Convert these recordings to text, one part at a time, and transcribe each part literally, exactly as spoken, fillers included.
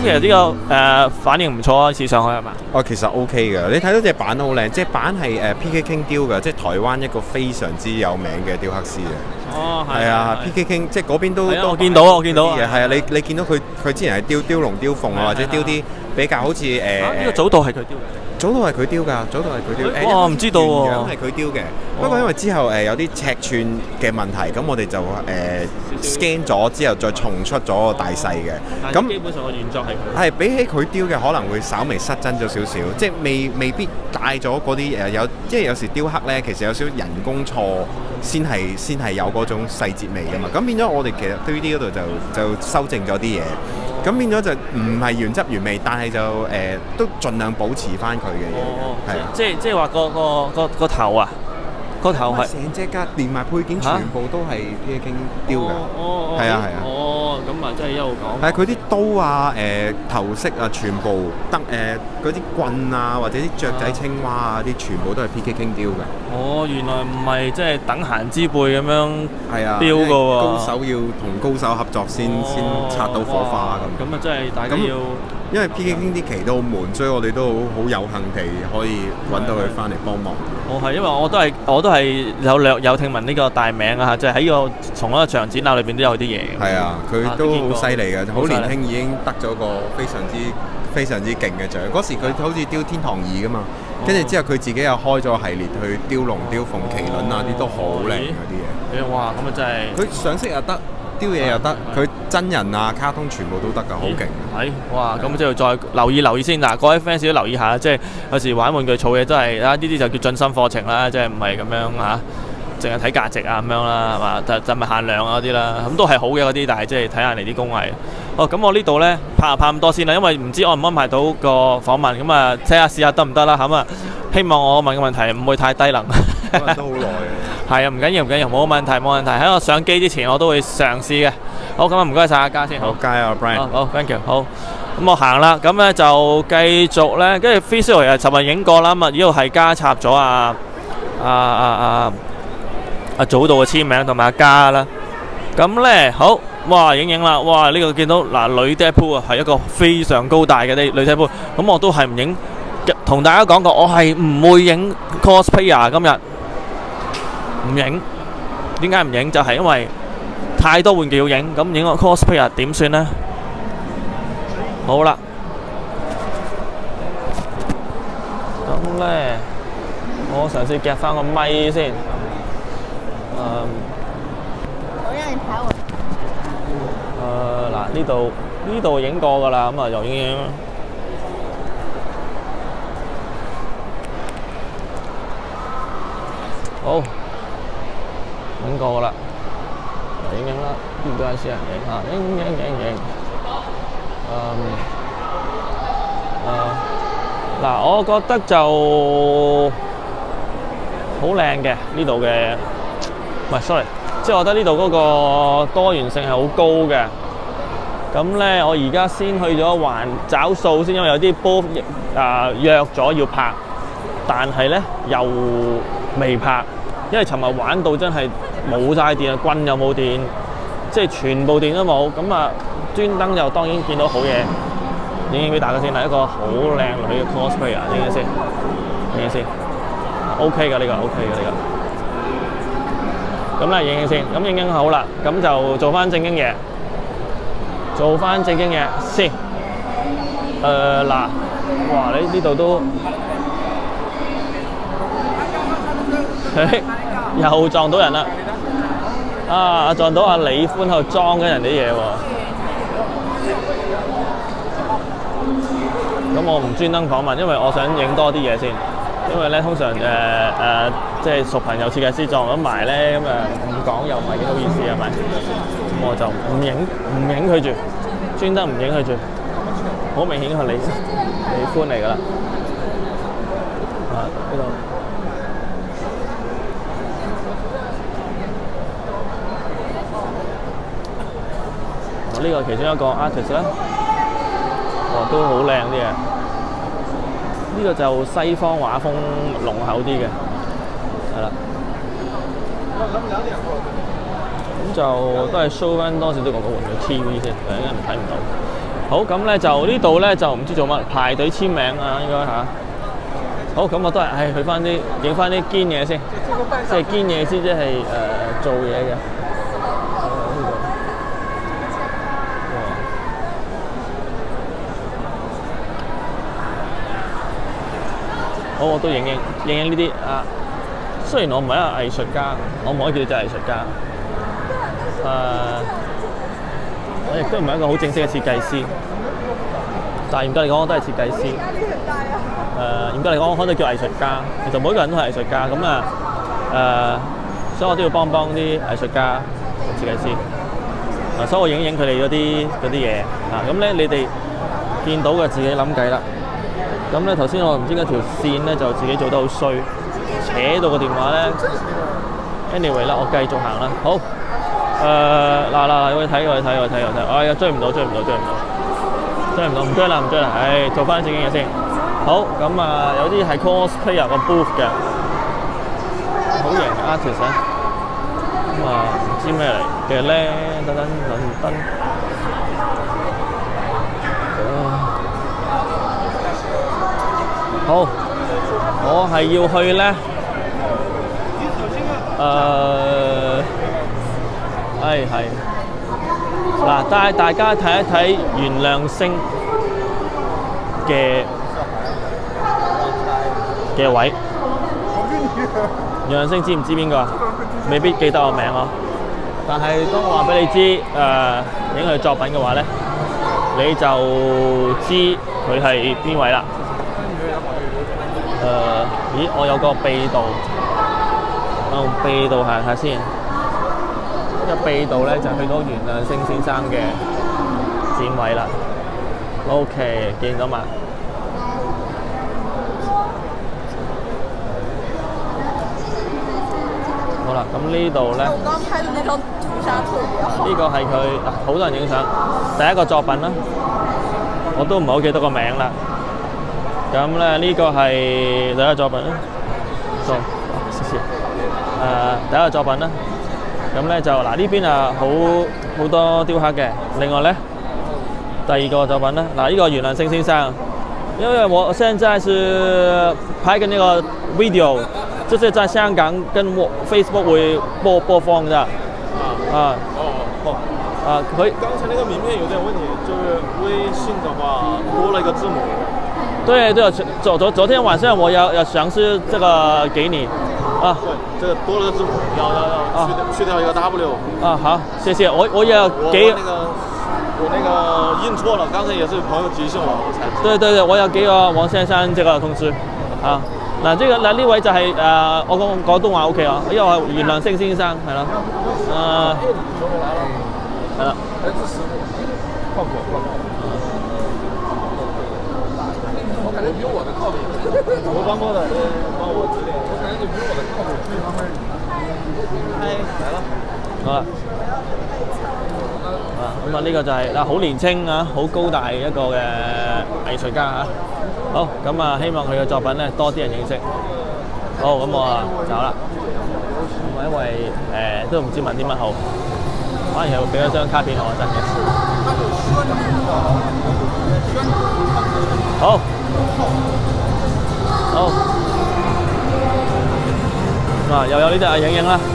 其實呢、這個誒、呃、反應唔錯啊，試上去係嘛？ 哦，其實 OK 嘅，你睇到隻板好靚，隻板係誒 P K King 雕嘅，即係台灣一個非常之有名嘅雕刻師嘅。哦，係啊 ，P K King 即係嗰邊都都我見到啊，我見到啊， 係啊，你你見到佢佢之前係雕雕龍雕鳳啊，或者雕啲比較好似誒呢個早稻係佢雕嘅。 早稻係佢雕㗎，早稻係佢雕。 我唔知道喎。 樣係佢雕嘅，不過因為之後誒有啲尺寸嘅問題，咁我哋就誒 scan 咗之後再重出咗個大細嘅。咁基本上個原作係佢。 係比起佢雕嘅可能會稍微失真咗少少，即係未未必帶咗嗰啲誒有，即係有時雕刻咧其實有少少人工錯先係先係有嗰種細節味㗎嘛。咁變咗我哋其實 three D 嗰度就就修正咗啲嘢。咁變咗就唔係原汁原味，但係就誒、呃、都盡量保持翻佢嘅嘢，係、哦、 即係即係話個個個個頭啊，個頭係成隻架連埋配件全部都係 P K King 雕㗎，係啊係啊。 哦，咁啊真係一路講。 係佢啲刀啊、誒、呃、頭飾啊，全部得誒嗰啲棍啊，或者啲雀仔青蛙啊，啲全部都係 P K King 雕㗎。哦，原來唔係即係等閒之輩咁樣係啊， 雕㗎喎。高手要同高手合作先先擦到火花咁。 咁啊真係大家要。 因為 P K King 啲旗都好悶，所以我哋都好好有幸地可以揾到佢翻嚟幫忙。 我係因為我都係我都係有略有聽聞呢個大名啊，即係喺呢個從一個場展覽裏邊都有啲嘢。 係啊，佢都好犀利嘅，好年輕已經得咗個非常之非常之勁嘅獎。嗰時佢好似雕天堂二噶嘛，跟住之後佢自己又開咗系列去雕龍、雕鳳、麒麟啊啲都好靚嗰啲嘢。 哇！咁啊真係佢上色又得。雕嘢又得，佢真人啊、卡通全部都得㗎，好勁。 係，哇！咁即係再留意留意先嗱，各位 fans 都留意下，即係有時玩玩具儲嘢都係啊，呢啲就叫進深課程啦，即係唔係咁樣嚇，淨係睇價值啊咁樣啦，係嘛？就就咪限量啊嗰啲啦，咁都係好嘅嗰啲，但係即係睇下你啲工藝。哦，咁我呢度咧拍下拍咁多先啦，因為唔知安唔安排到個訪問，咁啊睇下試下得唔得啦，咁啊希望我問嘅問題唔會太低能。 都好耐嘅。係啊，唔緊要唔緊要，冇問題冇問題。喺我上機之前我都會嘗試嘅。好，咁啊唔該晒阿嘉先。 好，加油 ，Brian。 好 ，thank you。好，咁我行啦，咁咧就繼續咧，跟住 Freestyle 又尋日影過啦，咁啊呢度係加插咗啊啊啊啊阿早稻嘅簽名同埋阿嘉啦。咁咧好，哇影影啦，哇呢個見到嗱女 Deadpool 啊，係一個非常高大嘅啲女 Deadpool，咁我都係唔影，同大家講過，我係唔會影 cosplayer 今日。唔影，點解唔影？就係因為太多玩具要影，咁影個 cosplayer 點算呢？好啦，咁咧，我嘗試夾翻個咪先。誒， 我讓你拍我。 誒嗱，呢度呢度影過㗎啦，咁啊又影影。好。影過啦，影影啦，邊個先啊？影啊，影影影影。誒誒，嗱，我覺得就好靚嘅呢度嘅，唔係 sorry，即係我覺得呢度嗰個多元性係好高嘅。咁咧，我而家先去咗環找數先，因為有啲波誒約咗要拍，但係咧又未拍，因為尋日玩到真係〜冇晒電啊，棍又冇電，即係全部電都冇。咁啊，專登又當然見到好嘢，影影俾大家先啦。一個好靚女嘅 cosplayer， 影影先，影影先 ，OK 嘅呢個 ，OK 嘅呢個。咁咧影影先，咁影影好啦，咁就做翻正經嘢，做翻正經嘢先。誒、呃、嗱，哇！你呢度都又撞到人啦！啊！撞到阿李歡喺度裝緊人啲嘢喎。咁我唔專登訪問，因為我想影多啲嘢先。因為咧，通常誒誒、呃呃，即係熟朋友設計師撞咗埋咧，咁誒唔講又唔係幾好意思係咪？咁我就唔影唔影佢住，專登唔影佢住。好明顯係李李歡嚟㗎啦。啊！呢度。呢個其中一個 artist 啦，哦都好靚啲嘅。呢個就西方畫風濃厚啲嘅，係啦。咁就都係 show 翻多少啲廣告玩具 T V 先，誒應該睇唔到。 好，咁咧就呢度咧就唔知做乜，排隊簽名啊，應該嚇。好，咁我都係係去翻啲影翻啲堅嘢先，即係堅嘢先，即係誒做嘢嘅。好，我都影影影影呢啲啊。雖然我唔係一個藝術家，我唔可以叫做藝術家。誒、uh,，我亦都唔係一個好正式嘅設計師，但係嚴格嚟講，我都係設計師。誒、uh, 嚴格嚟講，我可能叫藝術家。其實每個人都係藝術家，咁啊誒，所以我都要幫幫啲藝術家、設計師。啊，所以我影影佢哋嗰啲嗰啲嘢啊。咁咧，你哋見到嘅自己諗計啦。咁咧頭先我唔知嗰條線咧就自己做得好衰，扯到個電話咧。anyway 啦，我繼續行啦。好。誒嗱嗱，我去睇我去睇我去睇我去睇，哎呀追唔到追唔到追唔到追唔到，唔追啦唔追啦，唉做翻正經嘢先。好咁啊，有啲係 cosplay 入個 booth 嘅，好型 artist 啊，咁啊唔知咩嚟嘅咧，等等等等。好，我係要去咧，誒。係係，嗱帶大家睇一睇原諒星嘅嘅位。原諒星知唔知邊個啊？未必記得我名咯。但係當我話俾你知誒影佢作品嘅話咧，你就知佢係邊位啦。誒、呃，咦？我有個秘道，我用秘道行下先。一秘道咧就去到原諒星先生嘅展位啦。OK， 見到嘛？好啦，咁呢度咧， 我剛拍的那張屠殺圖比較好。 呢個係佢好多人影相第一個作品啦，我都唔係好記得個名啦。咁咧呢個係第一個作品啦，做謝謝。誒、呃，第一個作品啦。咁咧就嗱呢邊啊好好多雕刻嘅，另外咧第二個作品咧，嗱呢個原諒星先生，因為我現在是拍緊呢個 video， 就是在香港跟我 Facebook 會播播放的，啊啊哦啊可以。 剛才那個名片有點問題，就是微信的話多了一個字母。 對對，昨昨昨天晚上我要要嘗試這個給你。啊， 對，這個多了個字母，要要要去掉、啊、去掉一個 W。啊， 好，謝謝。我我也要給我那個我那個印錯了，剛才也是朋友提醒我，我才。對對對，我要給個王先生這個通知。啊，嗱，這個嗱呢位就係、是、誒、呃，我講廣東話 OK 啊，因為我係原諒星先生，係咯，誒、呃，係啦。 放過放過。我感覺比我的靠譜。我幫過的，幫我指點。我感覺比我的靠譜這方面。哎，來了。 好啦。啊，咁啊呢個就係嗱好年青啊，好高大一個嘅藝術家啊。好，咁啊希望佢嘅作品咧多啲人認識。好，咁我啊走啦。咁因為誒、呃、都唔知問啲乜好，反而係會俾咗張卡片我真嘅。好。好，啊又有呢隻啊影影啦，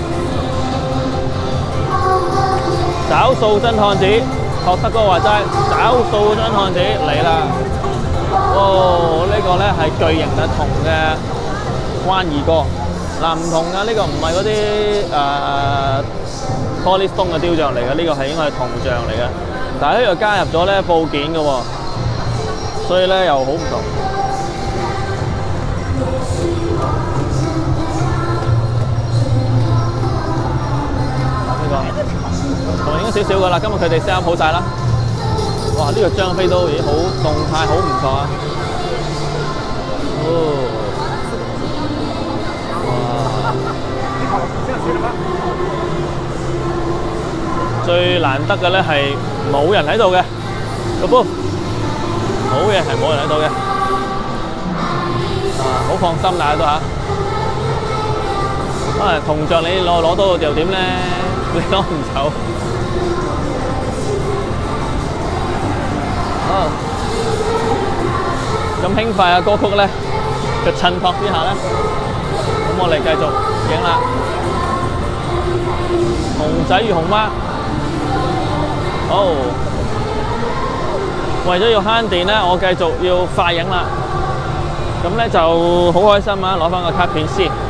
找數真漢子，學德哥話齋，找數真漢子嚟啦！哦，呢、這個咧係巨型嘅銅嘅關二哥，嗱唔同啊，呢、這個唔係嗰啲誒玻璃鬆嘅雕像嚟嘅，呢、這個係應該係銅像嚟嘅，但係呢度加入咗咧布件嘅喎，所以咧又好唔同。同埋影咗少少噶啦，今日佢哋 set up 好晒啦。哇！呢、這個張飛都已經好動態，好唔錯啊！哦，哇！最難得嘅咧係冇人喺度嘅，個 booth 好嘢，係冇人喺度嘅，啊，好放心啦都嚇。啊，銅像你攞攞到又點咧？你攞唔走。 哦，咁輕快嘅歌曲咧嘅襯托之下咧，咁我哋繼續影啦。熊仔與熊媽，好。為咗要慳電咧，我繼續要快影啦。咁咧就好開心啊！攞翻個卡片先。誒、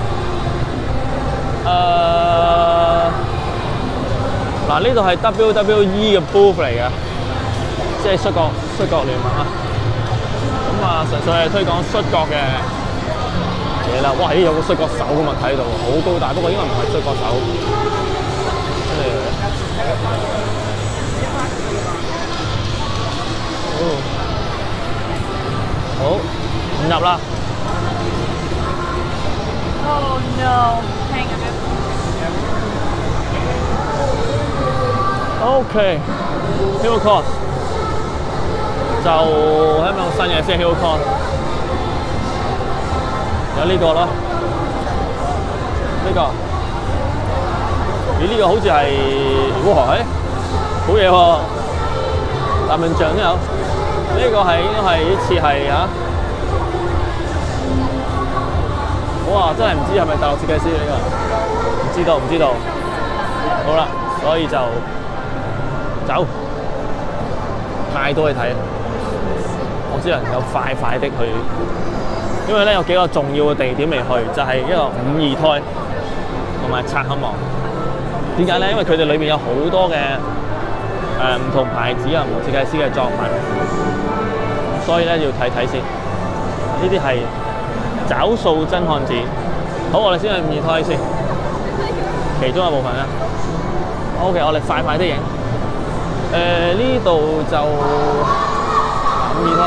呃，嗱呢度係 W W E 嘅 booth 嚟嘅，即係摔角摔角聯盟啊。咁啊，純粹係推廣摔角嘅嘢啦。哇！咦，有個摔角手咁啊，睇到好高大，不過應該唔係摔角手。哦，好，唔入啦。 Oh no！ hang a bit。 OK，Hero Cross 就喺咪新嘅先 Hero Cross， 有呢個咯，呢個，咦呢個好似係，哇係，好嘢喎，大笨象都有。呢個係應該係呢次係啊！哇！真係唔知係咪大陸設計師呢個？唔知道，唔知道。好啦，所以就走，太多去睇。我只能夠快快的去，因為咧有幾個重要嘅地點未去，就係、是、一個五二胎同埋賊口望。點解咧？因為佢哋裏邊有好多嘅誒唔同牌子啊、唔同設計師嘅作品。所以咧要睇睇先，呢啲係找數真漢子。好，我哋先去五二胎先，其中一部分啦。OK， 我哋快快啲影。誒呢度就五二胎，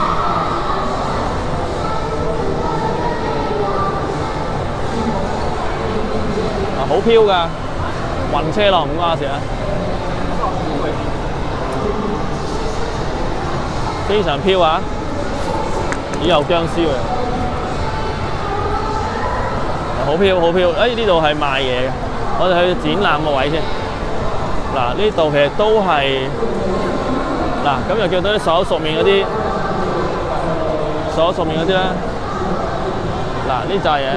啊好飄㗎，暈車咯，唔關事啊。非常飄啊！咦有僵屍喎，好飄好飄！誒呢度係賣嘢嘅，我哋去展覽個位先。嗱呢度其實都係嗱咁又叫到啲熟口熟面嗰啲，熟口熟面嗰啲咧。嗱呢扎嘢，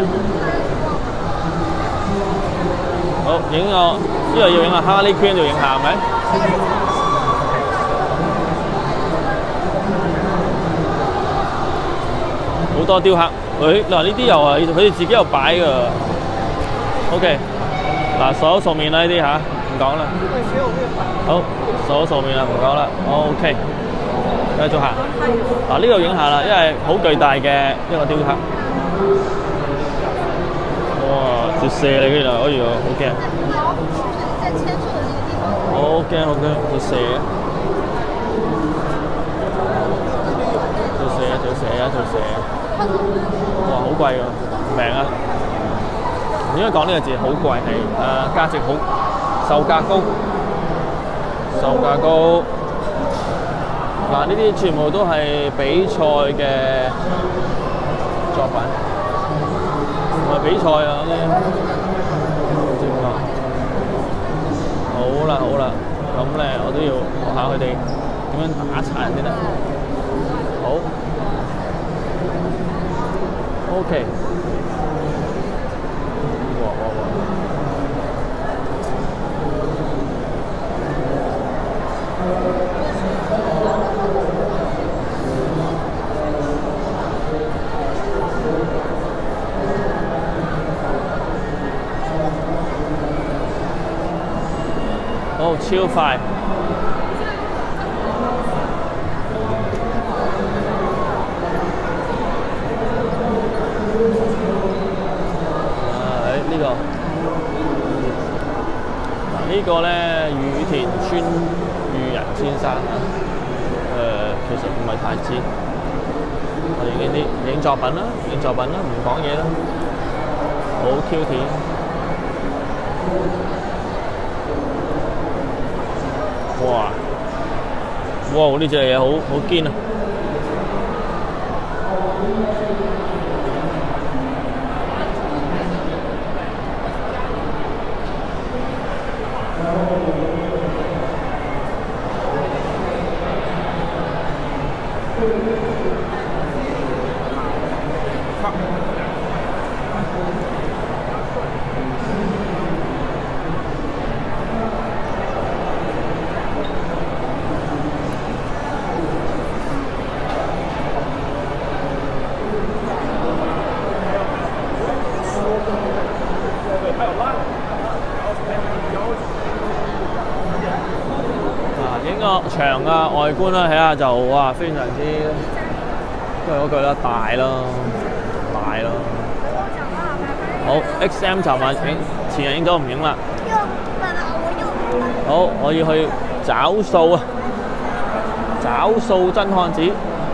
好影個呢個要影下 Harley Quinn 要影下係咪？好多雕刻，誒嗱呢啲又係佢哋自己又擺㗎。OK， 嗱熟口熟面啦呢啲吓，唔講啦。好，熟口熟面啦，唔講啦。OK， 繼續行。嗱呢度影下啦，因為好巨大嘅一個雕刻。哇！條蛇嚟嘅原來，哎呀，好驚。好驚好驚，條蛇。條蛇條蛇啊條蛇。哇！好貴㗎，平啊！唔應該講呢個字，好貴係誒價值好，售價高，售價高。嗱，呢啲全部都係比賽嘅作品，唔係比賽啊！呢啲正啊！好啦好啦，咁咧我都要學下佢哋點樣打殘人先得。好。OK， 哇哇哇！好，超快！呢個嗱呢個咧，羽田村裕人先生啊，誒、呃、其實唔係太知，我哋影啲影作品啦，影作品啦，唔講嘢啦，好 Q 甜。哇！哇！呢隻嘢好好堅啊！ 場啊、外觀啦，睇下就哇非常之都係嗰句啦，大咯，大咯。好 ，X M 尋晚影前日影咗唔影啦。好，我要去找數啊！找數真漢子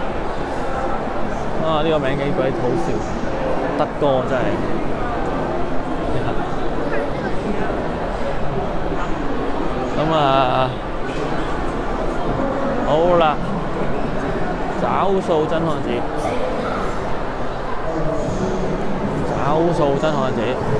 啊！呢、這個名幾鬼好笑，德哥真係。咁啊，好啦，找數真漢子，找數真漢子。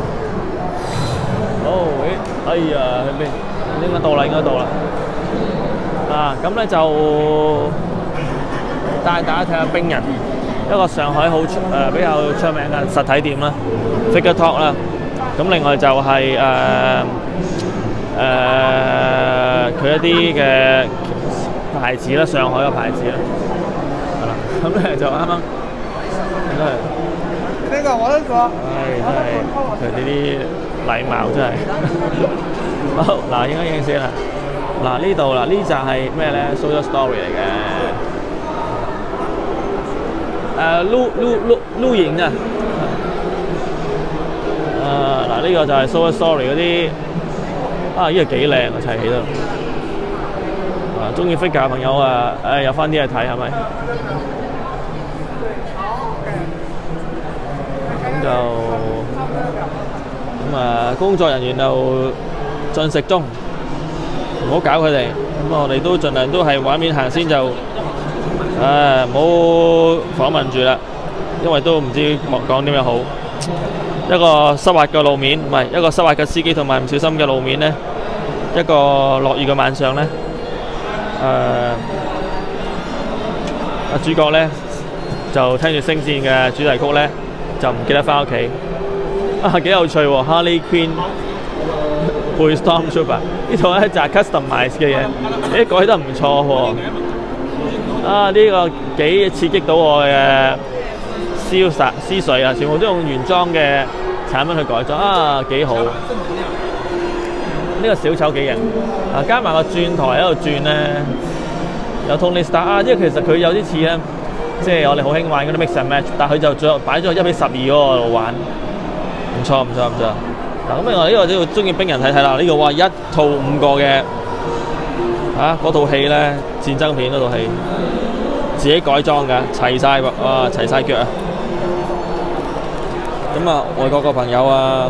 好，咦，哎呀，去邊？應該到啦，應該到啦。啊，咁咧就帶大家睇下冰人，一個上海好出誒、呃、比較出名嘅實體店啦 ，Figure Talk 啦。咁另外就係誒誒佢一啲嘅牌子啦，上海嘅牌子啦，係啦。咁咧就啱啱應該係。呢個我都講。係真係佢呢啲禮貌真係。好，嗱，影一影先啦。嗱呢度啦，呢就係咩咧 ？Social Story 嚟嘅。誒錄錄錄錄影啊！誒嗱呢個就係 Social Story 嗰啲啊，呢個幾靚啊，砌起都啊，中意 figure 嘅朋友啊，誒有翻啲嚟睇係咪？咁就咁啊，工作人員就進食中。唔好搞佢哋，咁我哋都盡量都係畫面行先就，誒唔好訪問住啦，因為都唔知講啲咩好。一個濕滑嘅路面，唔係一個濕滑嘅司機同埋唔小心嘅路面呢，一個落雨嘅晚上呢，誒、呃、阿主角呢，就聽住星戰嘅主題曲呢，就唔記得翻屋企，啊幾有趣喎 ，Harley Quinn。配 Stormtrooper 呢套咧就係 customize 嘅嘢，誒改得唔錯喎！啊呢、這個幾刺激到我嘅思殺思緒啊！全部都用原裝嘅產品去改裝啊，幾好！呢、這個小丑幾型啊，加埋個轉台喺度轉咧，有 Tony Stark啊！即係其實佢有啲似咧，即係我哋好興玩嗰啲 mix and match，但係佢就再擺咗一比十二嗰個度玩，唔錯唔錯唔錯。嗱咁另外呢個都要中意冰人睇睇啦，呢、這個哇一套五個嘅啊嗰套戲咧戰爭片嗰套戲，自己改裝㗎，齊晒喎，哇齊晒腳啊！咁啊外國個朋友啊，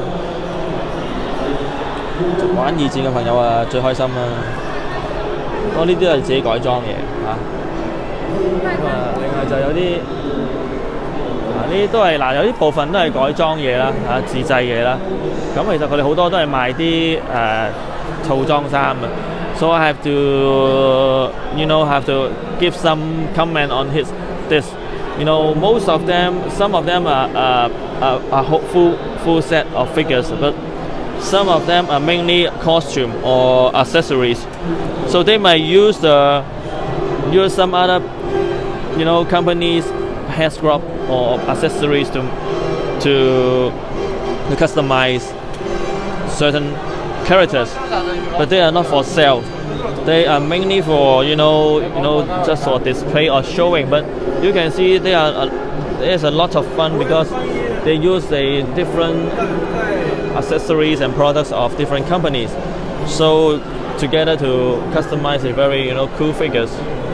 玩二戰嘅朋友啊最開心啦！我呢啲係自己改裝嘅嚇。咁啊另外就有啲。呢啲都係嗱，有啲部分都係改裝嘢啦，嚇自製嘢啦。咁其實佢哋好多都係賣啲誒、呃、套裝衫啊。So I have to, you know, have to give some comment on his this. You know, most of them, some of them are uh, are, are full full set of figures, but some of them are mainly costume or accessories. So they might use the use some other, you know, companies' hair scrub or accessories to to to customize certain characters, but they are not for sale. They are mainly for you know you know just for display or showing. But you can see they are uh, there's a lot of fun because they use a different accessories and products of different companies, so together to customize a very you know cool figures.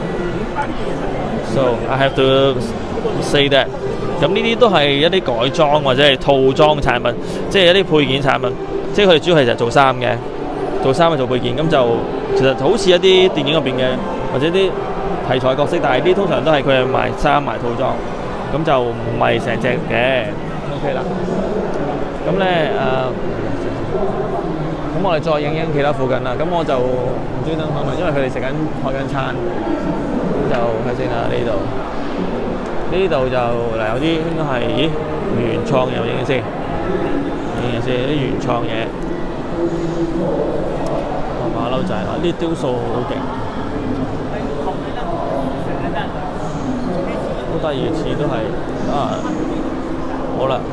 So I have to say that. 咁呢啲都係一啲改裝或者係套裝產品，即係一啲配件產品。即係佢哋主要係就做衫嘅，做衫嘅做配件。咁就其實好似一啲電影入邊嘅或者啲題材角色，但係啲通常都係佢係賣衫賣套裝，咁就唔係成隻嘅。OK 啦。咁咧誒，咁、呃、我哋再影影其他附近啦。咁我就唔專登訪問，因為佢哋食緊開緊餐，咁就睇先啦呢度。呢度就嗱有啲應該係咦原創嘅，我影先，影先啲原創嘢。哦馬騮仔啊，呢啲雕塑好勁，好得意似都係啊，好啦。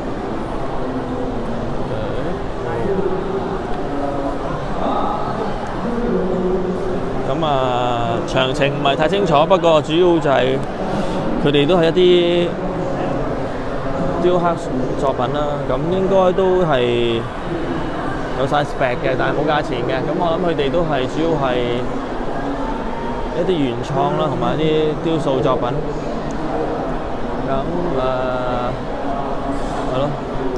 咁啊， 詳情唔係太清楚，不過主要就係佢哋都係一啲雕刻作品啦。咁應該都係有晒 spec 嘅，但係冇價錢嘅。咁我諗佢哋都係主要係一啲原創啦，同埋一啲雕塑作品。咁誒係咯，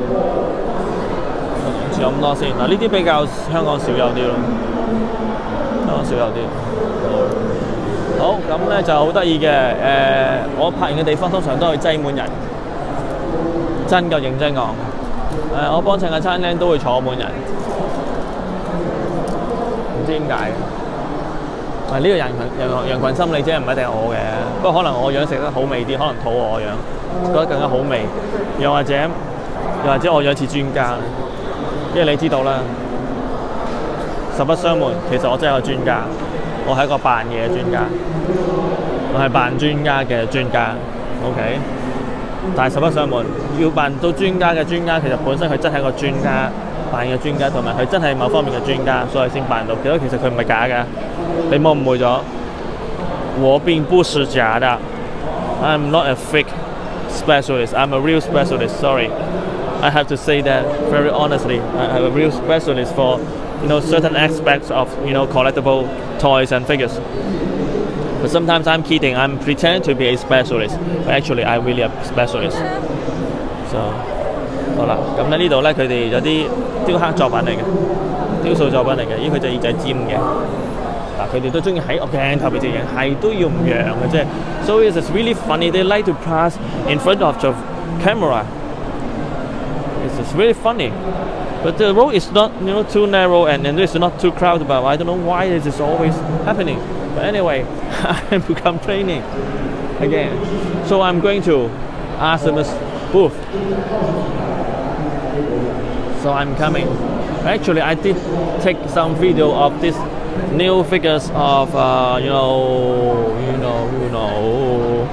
仲有咁多先。嗱，呢啲比較香港少有啲咯，香港少有啲。好，咁咧就好得意嘅。誒、呃，我拍完嘅地方通常都係擠滿人，真夠認真講。誒、呃，我幫襯嘅餐廳都會坐滿人，唔知點解嘅。係呢個人群人人群心理啫，唔一定係我嘅。不過可能我樣食得好味啲，可能肚餓我樣，覺得更加好味。又或者又或者我樣似專家，因為你知道啦，實不相瞞，其實我真係個專家，我係一個扮嘢嘅專家，我係扮專家嘅專家。OK， 但係實不相瞞，要扮到專家嘅專家，其實本身佢真係一個專家。扮嘅專家，同埋佢真係某方面嘅專家，所以先扮到。其實其實佢唔係假嘅，你冇誤會咗。我並不是假的 ，I'm not a fake specialist. I'm a real specialist. Sorry, I have to say that very honestly. I'm a real specialist for you know certain aspects of you know collectible toys and figures. But sometimes I'm kidding. I'm pretending to be a specialist, but actually I'm really a specialist. So. 好啦，咁咧呢度咧佢哋有啲雕刻作品嚟嘅，雕塑作品嚟嘅，咦佢隻耳仔尖嘅，嗱佢哋都中意喺鏡頭邊隻影，係都要唔讓嘅啫。So it's really funny. They like to pass in front of the camera. It's just really funny. But the road is not you know too narrow and and it's not too crowded. But I don't know why this is always happening. But anyway, I'm complaining again. So I'm going to Artemis booth. So I'm coming. Actually, I did take some video of this new figures of uh, you know, you know, you know.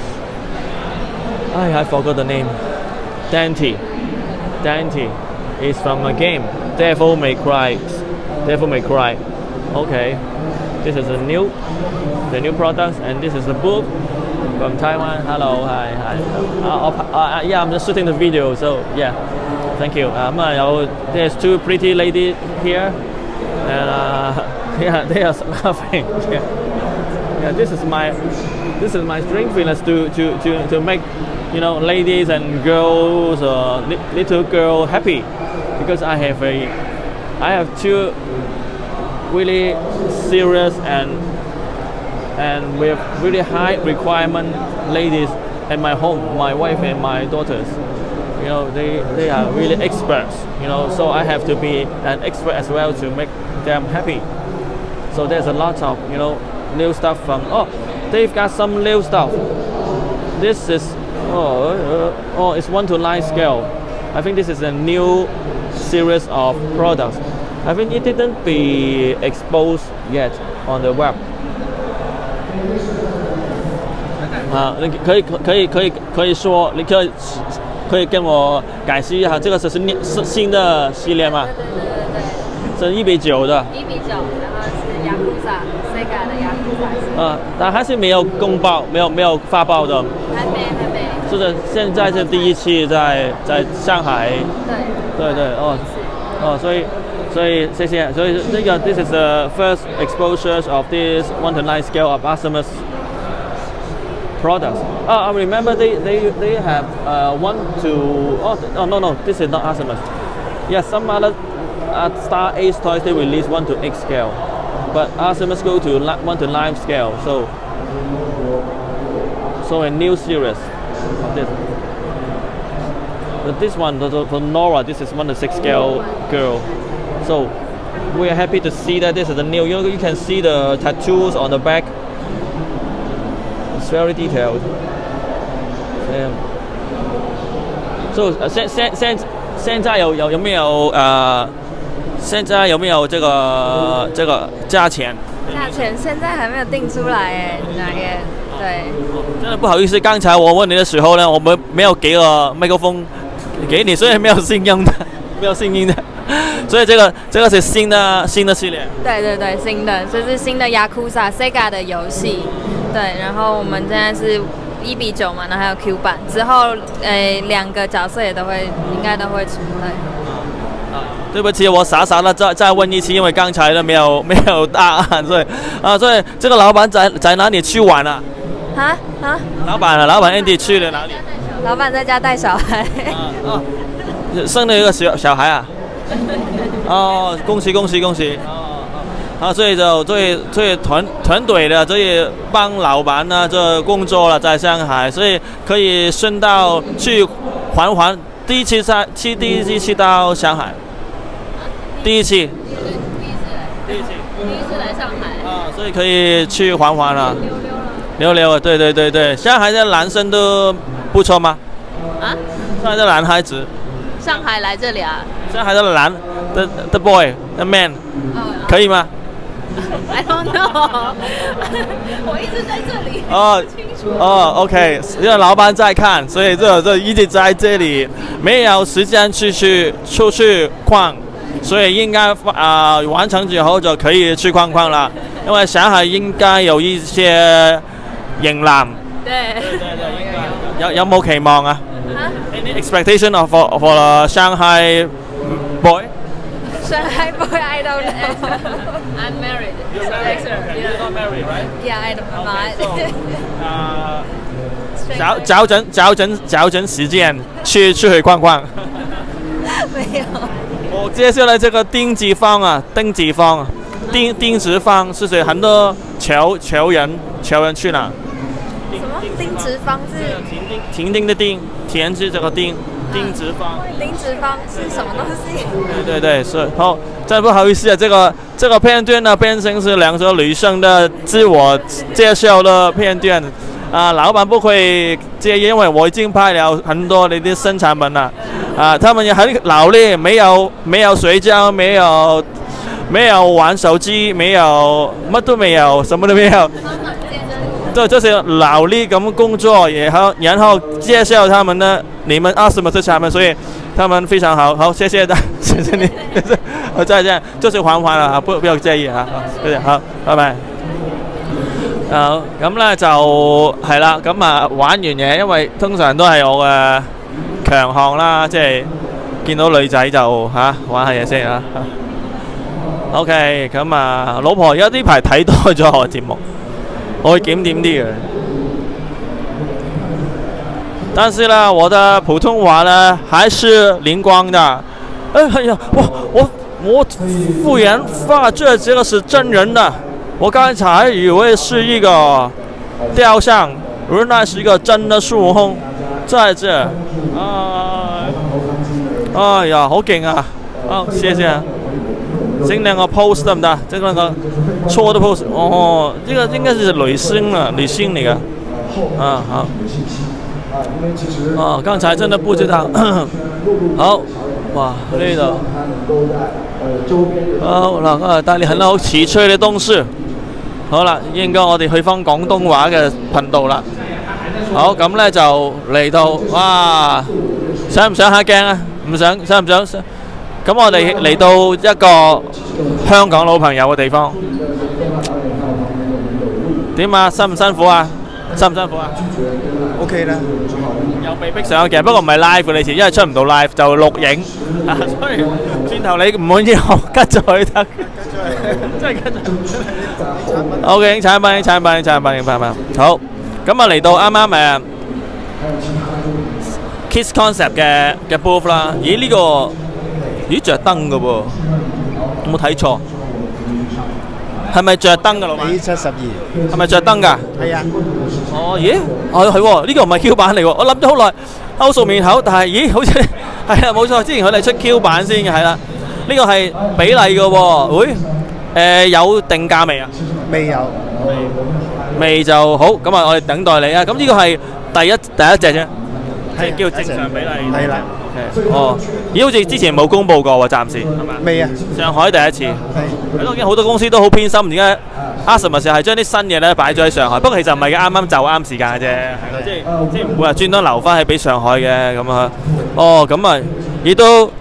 I I forgot the name. Dante. Dante is from a game. Devil May Cry. Devil May Cry. Okay. This is a new, the new products, and this is the booth from Taiwan. Hello, hi, hi. Uh, uh, yeah, I'm just shooting the video, so yeah. Thank you. Um, uh, there's two pretty ladies here, and uh, yeah, they are laughing. Yeah. Yeah, this is my, this is my strengthiness to to to to make, you know, ladies and girls, uh, li little girl happy, because I have a, I have two really serious and and with really high requirement ladies at my home, my wife and my daughters. You know, they, they are really experts, you know, so I have to be an expert as well to make them happy. So there's a lot of, you know, new stuff from, oh, they've got some new stuff. This is, oh, uh, oh, it's one to nine scale. I think this is a new series of products. I think it didn't be exposed yet on the web. 啊，你可以可以可以可以说，你可以可以跟我解释一下，这个是是是新的系列吗？ 对对对对对。 是一比九的。 一比九，然后是雅库萨 ，Sega 的雅库萨。 啊，但还是没有公报，没有没有发报的。 还没还没。 是的，现在是第一期在在上海。 对。 对对哦哦，所以。所以谢谢，所以这个 this is the first exposures of this one to nine scale of Artemis products. Oh, I remember they they they have uh, one to oh, oh no no this is not Artemis. Yes, some other uh, Star Ace toys they release one to eight scale, but Artemis go to one to nine scale. So so a new series of this. But this one for Nora, this is one to six scale girl. So we are happy to see that this is the new. You know, you can see the tattoos on the back. It's very detailed. Yeah. So 现现现现在有有有没有呃？现在有没有这个这个价钱？ 价钱现在还没有定出来哎，哪个？对。 真的不好意思，刚才我问你的时候呢，我们没有给个麦克风给你，所以没有声音的，没有声音的。 所以这个这个是新的新的系列。 对对对，新的，这是新的 Yakuza Sega 的游戏。对，然后我们现在是一比九嘛，然后还有 Q 版，之后呃两个角色也都会应该都会出。对。 对不起，我傻傻的再再问一次，因为刚才呢没有没有答案，所以啊，所以这个老板在在哪里去玩啊？ 啊啊！ 老板啊，老板 Andy 去了哪里？ 老板在家带小孩。 啊啊！生了一个小小孩啊！哦，恭喜恭喜恭喜！哦哦，啊，所以就所以所以团团队的，所以帮老板呢这工作了，在上海，所以可以顺道去环环。第一次在去第一次去到上海。第一次，第一次来，第一次，第一次来上海啊，所以可以去环环了，溜溜啊，对对对对，上海的男生都不错吗？啊？上海的男孩子？ 上海来这里啊？ 上海的男的 the boy the man， 可以吗 ？I don't know， 我一直在这里。 哦哦 ，OK， 因为老板在看，所以这这一直在这里，没有时间去去出去逛。所以应该啊、呃、完成之后就可以去逛逛了，因为上海应該有一些型男。 對對對對，應該有有冇期望啊？啊 ？Any expectation of for for Shanghai boy? Shanghai boy, I don't know. I'm married. You're married. You're not married, right? Yeah, I don't know. 啊，找找准找准找准時間去出去逛逛。 沒有。 我介紹了這個丁子坊啊，丁子坊啊，丁丁子坊是誰？很多球球人球人去哪？ 什麼？丁子坊是？ 停丁的丁，田是這個丁，丁子坊。 丁子坊是什麼東西？ 對對對，是。好，真不好意思啊，這個這個片段呢，變成是兩個女生的自我介紹的片段。啊，老闆不會介意，因為我已經拍了很多你的新產品了。啊，他們也很勞力，沒有沒有睡覺，沒有沒有玩手機，沒有乜都沒有，什麼都沒有。對，就是勞力咁工作，然後然後介紹他們呢，你們二十麼的產品，所以他們非常好，好，謝謝大，謝謝你，我再見，就是還還了啊，不不要介意啊，謝謝，好，拜拜。好，咁咧就係啦，咁啊玩完嘢，因為通常都係我嘅強項啦，即係見到女仔就嚇、啊、玩下嘢先啊。OK， 咁啊，老婆而家呢排睇多咗我節目，我會檢點啲嘅。但是呢，我的普通話呢還是靈光的。哎呀，我我我復原發這這個是真人的。我剛才以為是一個雕像，原來是一個真的孫悟空在這。啊，哎呀，好勁啊！好，謝謝。整兩個 pose 得唔得？整兩個錯的 pose。哦，這個應該是女星了，女星嚟嘅。啊，好。哦，剛才真的不知道。好，哇，呢度。好嗱，啊，帶你很多奇趣嘅東西。好啦，應該我哋去翻廣東話嘅頻道啦。好，咁咧就嚟到，哇！想唔想下鏡啊？唔想，想唔想？咁我哋嚟到一個香港老朋友嘅地方。點啊？辛唔辛苦啊？辛唔辛苦啊 ？OK 啦。 又被逼上鏡，不過唔係 live 你前，因為出唔到 live 就錄影。啊，所以轉頭你唔滿意，我跟咗佢得。真係跟咗。OK， 產品產品產品產品。好，咁啊嚟到啱啱誒 Kiss Concept 嘅嘅 booth 啦。咦呢個咦着燈嘅喎，有冇睇錯？係咪着燈嘅老闆 ？A 七十二係咪着燈㗎？ 係啊。 哦，咦？哦係喎，呢個唔係 Q 版嚟喎。我諗咗好耐，勾熟面口，但係咦，好似係啊，冇錯，之前佢哋出 Q 版先嘅，係啦。呢個係比例嘅喎，會誒有定價未啊？ 未有。 未就好，咁啊，我哋等待你啊。咁呢個係第一第一隻啫，係叫正常比例。 係啦。 哦，咦，好似之前冇公佈過喎，暫時係嘛？ 未啊。 上海第一次。係。喺當然好多公司都好偏心，點解 Asim 係將啲新嘢咧擺咗喺上海？不過其實唔係嘅，啱啱就啱時間嘅啫，係咯，即係即係唔會話專登留翻喺俾上海嘅咁啊。哦，咁啊，亦都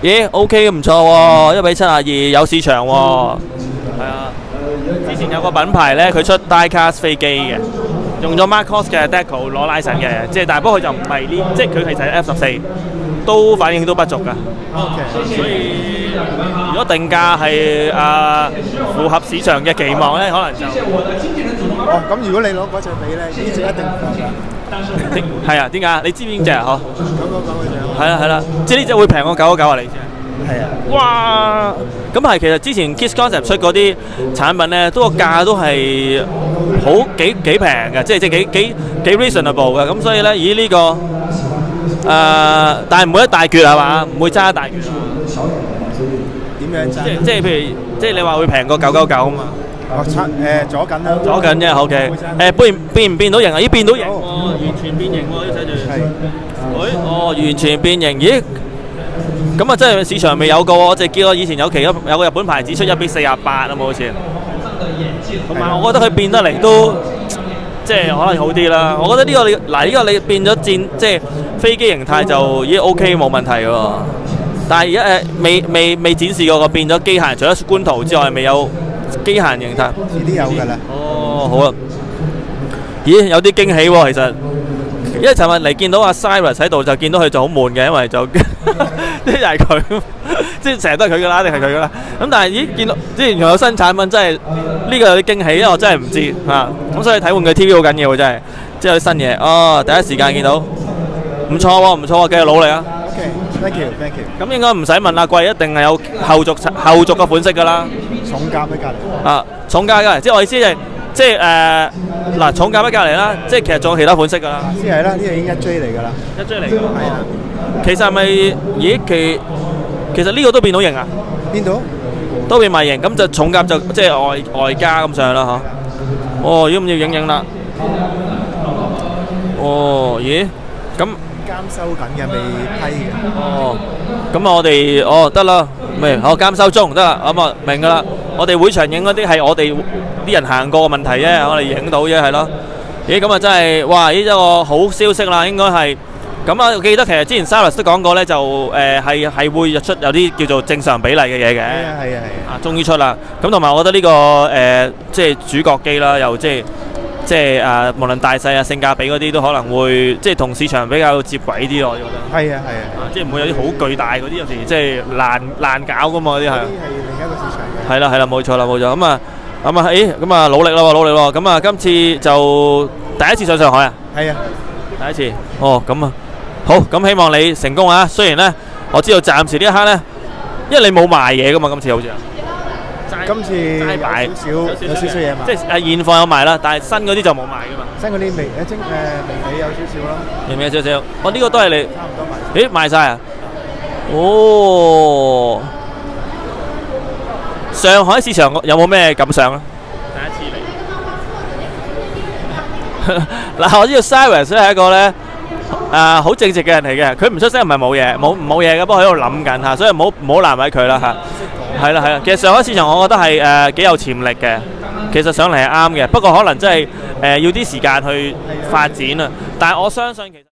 咦 OK 唔錯喎，一比七啊二有市場喎。係啊，之前有個品牌咧，佢出 die-cast 飛機嘅，用咗 Marcos 嘅 Deco 攞 license 嘅，即係但係不過佢就唔係呢，即係佢其實係 F 十四，都反應都不俗㗎。 OK， 所以如果定價係啊符合市場嘅期望咧，可能就哦，咁如果你攞嗰隻比咧，呢隻一定唔錯㗎。 係啊？點解？你知邊隻啊？嗬？ 九九九嗰隻。 係啦係啦，即係呢隻會平過九九九啊？你知？ 係啊。 哇！咁係其實之前 Kiss Concept 出嗰啲產品咧，都個價都係好幾幾平嘅，即係即係幾幾幾 reasonable 嘅。咁所以咧，咦呢個誒，但係唔會一大橛係嘛？唔會揸一大橛。 點樣爭？ 即即係譬如，即係你話會平過九九九啊嘛？ 哦，差誒左緊啦。 左緊啫 ，OK。誒變變唔變到型啊？咦變到型喎，完全變型喎，呢睇住。 係。 誒哦，完全變型，咦？咁啊，真係市場未有過喎！我淨係見過以前有期有有個日本牌子出一比四廿八啊嘛，好似。同埋我覺得佢變得嚟都即係可能好啲啦。我覺得呢個你嗱呢個你變咗戰即係飛機形態就已經 OK 冇問題喎。但係而家誒未未未展示過個變咗機械人，除咗官圖之外，未有機械人形態。 遲啲有㗎啦。 哦，好啊。咦，有啲驚喜喎，其實。因為尋日嚟見到阿 Cyrus 喺度，就見到佢就好悶嘅，因為就即係係佢，即係成日都係佢噶啦，一定係佢噶啦。咁但係咦見到之前仲有新產品，真係呢個有啲驚喜，因為我真係唔知嚇。咁所以睇玩具 T V 好緊要喎，真係，即係有啲新嘢。哦，第一時間見到，唔錯喎，唔錯喎，繼續努力啊 OK，thank you，thank you。 咁應該唔使問阿貴，一定係有後續後續嘅款式噶啦。 重價喺隔離。 啊，重價嘅，即係我意思係。即係誒嗱，重價喺隔離啦，即係其實仲有其他款式㗎啦。 先係啦，呢個已經一 J 嚟㗎啦。 一 J 嚟㗎。 係啊。 其實係咪？咦，其其實呢個都變到型啊？ 邊度？ 都變埋型，咁就重甲就即係外外加咁上啦嚇。哦，要唔要影影啦？哦，咦？咁監修緊嘅，未批嘅。 哦，咁啊，我哋哦得啦，咪好監修中得啦，咁啊明㗎啦。我哋會場影嗰啲係我哋啲人行過嘅問題啫，我哋影到啫，係咯。咦，咁啊真係，哇！呢一個好消息啦，應該係。咁啊，我記得其實之前 Cyrus 都講過咧，就誒係係會出有啲叫做正常比例嘅嘢嘅。係啊係啊係啊。 啊，終於出啦！咁同埋我覺得呢、這個誒、呃、即係主角機啦，又即係即係誒、呃、無論大細啊、性價比嗰啲都可能會即係同市場比較接軌啲咯，我覺得。 係啊係啊。 啊，即係唔會有啲好巨大嗰啲，有時即係難難搞噶嘛嗰啲係。 嗰啲係另一個市場嘅。 係啦係啦，冇錯啦冇錯。咁啊咁啊，誒咁啊努力咯努力咯。咁啊今次就第一次上上海啊。係啊，第一次。哦，咁啊好，咁希望你成功啊！雖然咧，我知道暫時呢一刻咧，因為你冇賣嘢噶嘛，今次好似啊。 今次有少少有少少嘢賣。 即係誒現貨有賣啦，但係新嗰啲就冇賣噶嘛。 新嗰啲微誒精誒微微有少少咯。 微微有少少。哦，呢個都係你。 差唔多賣。 咦，賣曬啊！哦。上海市場有冇咩感想啊？第一次嚟。嗱，我知道 Cyrus 咧係一個咧。誒好正直嘅人嚟嘅，佢唔出聲唔係冇嘢，冇冇嘢嘅，不過喺度諗緊嚇，所以唔好唔好難為佢啦嚇。係啦係啦，其實上海市場我覺得係誒幾有潛力嘅，其實上嚟係啱嘅，不過可能真係誒要啲時間去發展啊。但係我相信其實。